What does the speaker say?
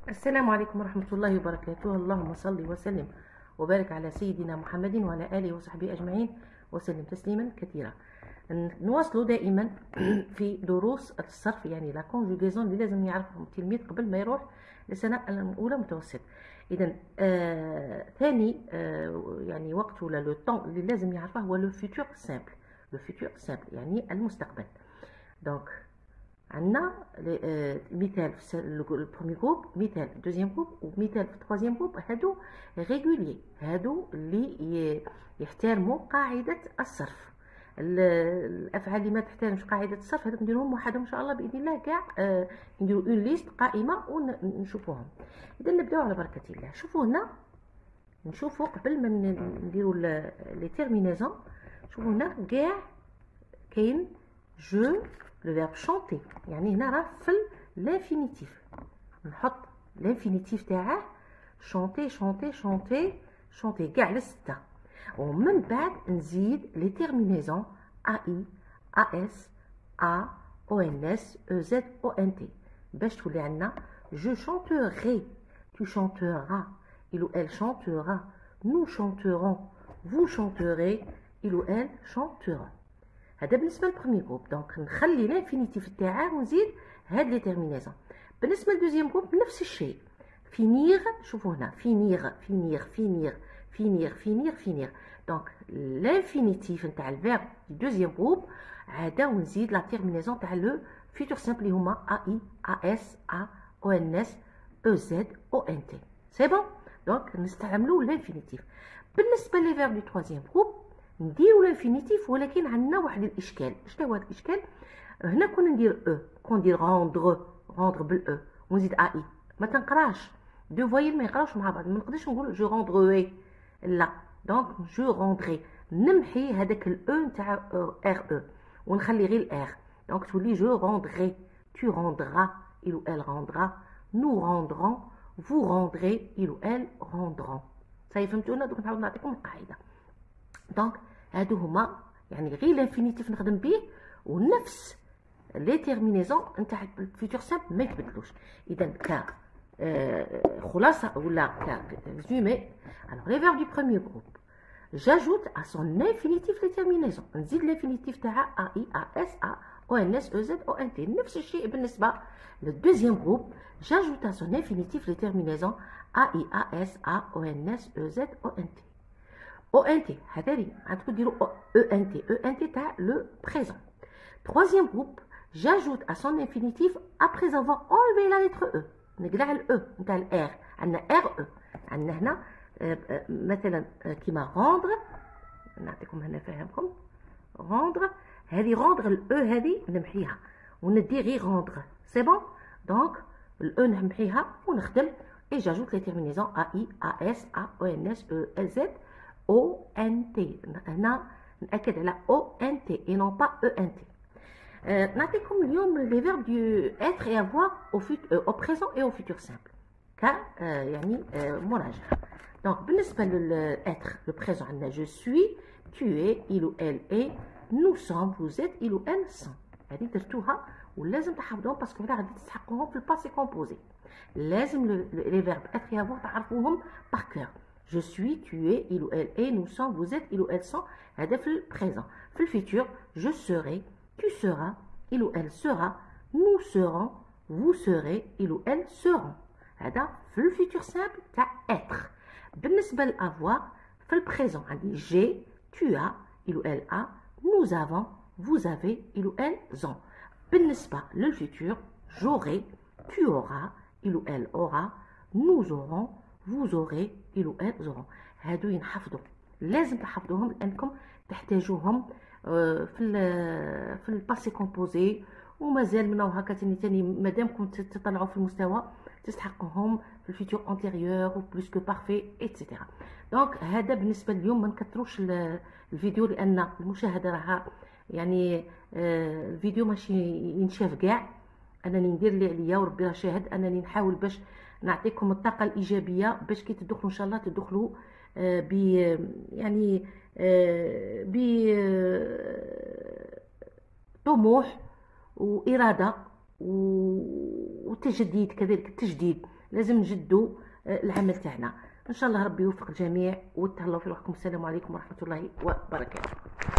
السلام عليكم ورحمة الله وبركاته. اللهم صل وسلم وبارك على سيدنا محمد وعلى آله وصحبه أجمعين وسلم تسليما كثيرا. نواصل دائما في دروس الصرف، يعني لا كونجوغيزون اللي لازم يعرفهم التلميذ قبل ما يروح للسنة الأولى متوسط. إذا ثاني يعني وقت ولا لو طون اللي لازم يعرفه هو لو فيتور سامبل. لو فيتور سامبل يعني المستقبل. دونك عندنا مثال في البرومي جروب، مثال في الدوزيام جروب، ومثال في التروازيام جروب. هادو ريغولي، هادو اللي يحترموا قاعدة الصرف. الافعال اللي ما تحترمش قاعدة الصرف هادوك نديروهم وحدهم ان شاء الله باذن الله كاع. نديرو اون ليست قائمة ونشوفوهم. اذا نبداو على بركة الله. شوفوا هنا، نشوفوا قبل ما نديرو لي تيرمينيزون. شوفوا هنا كاع كاين جو لو فيرب شونتي، يعني هنا راه في لانفينيتيف. نحط لانفينيتيف تاعه شونتي شونتي شونتي شونتي كاع لستة، ومن بعد نزيد لي تيرمينيزون اي اس ا او ان اس او زد او ان تي باش تولي عندنا جو شونتوغي، tu chanteras, il ou elle chantera, nous chanterons, vous chanterez, il ou elle chantera. هذا بالنسبه للبروميي جروب. دونك نخلي لانفينيتيف تاعه ونزيد هاد لي تيرمينيزون. بالنسبه للدوزيام جروب نفس الشيء. فينيغ، شوفوا هنا فينيغ فينيغ فينيغ فينيغ فينيغ فينيغ. دونك لانفينيتيف نتاع الفيرب دوزيام جروب عاده ونزيد لا تيرمينيزون تاع لو فيتور سامبل اللي هما اي اس ا او ان اس او زد او ان تي. سي بون. دونك نستعملوا لانفينيتيف. بالنسبه لي فيرب دو تروازيام جروب نديرو لانفينيتيف، ولكن عندنا واحد الاشكال. شنو هو الاشكال؟ هنا كون ندير او، كون ندير روندغ، روندغ بالاو ونزيد اي ما تنقراش دو فويل، ما يقراوش مع بعض. ما نقدرش نقول جو روندغوي، لا. دونك جو روندغي نمحي هذاك الاو نتاع ار او ونخلي غير الار. دونك تولي جو روندغي، tu rendras, il ou elle rendra, nous rendrons, vous rendrez, il ou elle rendront. صافي فهمتونا؟ دوك نحاول نعطيكم القاعده. دونك هادو هما يعني غير لانفينيتيف نخدم به، ونفس لي تيرمينيزون نتاع الفيتور سامبل ما يتبدلوش. اذا ك خلاصه ولا ك ريزومي. alors les verbes du premier groupe j'ajoute à son infinitif les terminaisons. نزيد l'infinitif تاعها a i a s a o n s e z o n t. نفس الشيء بالنسبه للدوزيام جروب j'ajoute à son infinitif les terminaisons a i a s a o n s e z o n t. او ان تي هذا لي عندكم ديروا او ان تي، او ان تي تاع لو بريزون. troisième groupe j'ajoute à son infinitif après avoir enlevé la lettre e. نقلع الاو نتاع الار. عندنا ار او، عندنا هنا مثلا كيما روندر. نعطيكم هنا فاهمكم روندر. هذه روندر الاو هذه نمحيها وندي غير روندر. سي بون. دونك الاو نمحيها ونخدم اي جاجوت لي تيرمينيزون ا اي ا اس ا او ان اس او زد او ان تي. هنا ناكد على او ان تي اي نون با او ان تي. نعطيكم اليوم لي فيرب دو اتر اي افوار او بريزون اي او فيتور سامبل ك يعني مراجعه. دونك بالنسبه للاتر لو بريزون عندنا جو سوي، tu es, il ou elle est, nous sommes, vous êtes, il ou elle sont. هذه درتوها ولازم تحفظوهم باسكو هنا غادي تستحقوهم في الباسي كومبوزي. لازم لي فيرب اتر اي افوار تعرفوهم باغ كور. Je suis, tu es, il ou elle est, nous sommes, vous êtes, il ou elle sont. هذا في البريزون. في الفيتور je serai, tu seras, il ou elle sera, nous serons, vous serez, il ou elle seront. هذا في الفيتور سامبل تاع être. بالنسبة لأفوار في البريزون عندي j'ai, tu as, il ou elle a, nous avons, vous avez, il ou elles ont. بالنسبة للفيتور j'aurai, tu auras, il ou elle aura, nous aurons, vous aurez, il ou elles auront. هادو ينحفظوا، لازم تحفظوهم لأنكم تحتاجوهم في الباسي كومبوزي. ومازال منو هكا تاني مادامكم تطلعوا في المستوى تستحقوهم في الفيتور انتيريور و بلوس كو بارفي ايتترا. دونك هذا بالنسبه اليوم. ما نكثروش الفيديو لان المشاهده راها يعني الفيديو ماشي ينشاف كاع. انني ندير اللي عليا وربي راه شاهد انني نحاول باش نعطيكم الطاقه الايجابيه باش كي تدخلوا ان شاء الله تدخلوا ب يعني ب طموح واراده وتجديد. كذلك التجديد لازم نجدوا العمل تاعنا. ان شاء الله ربي يوفق الجميع وتهلاو في روحكم. السلام عليكم ورحمه الله وبركاته.